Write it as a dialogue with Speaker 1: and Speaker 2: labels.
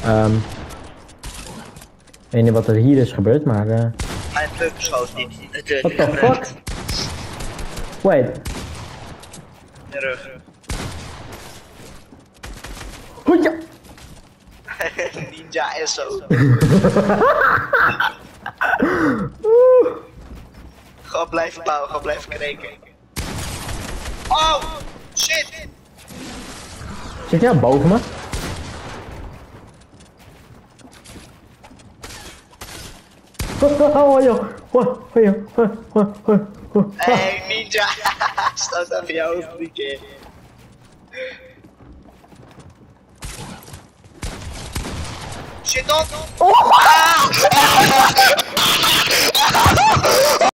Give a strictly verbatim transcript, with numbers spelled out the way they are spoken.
Speaker 1: Um, ik weet niet wat er hier is gebeurd, maar... Uh...
Speaker 2: Mijn bug schoot niet. Het
Speaker 1: What the fuck? Wait.
Speaker 2: De rug.
Speaker 1: Hoeja!
Speaker 2: Ninja en zo. Gewoon blijven bouwen, gewoon blijven kreken. Oh! Shit!
Speaker 1: Zit jij boven me? Oh joh! Oh joh!
Speaker 2: Hey Ninja! Staat even jouw hoofd drie keer. Shit op! Oh.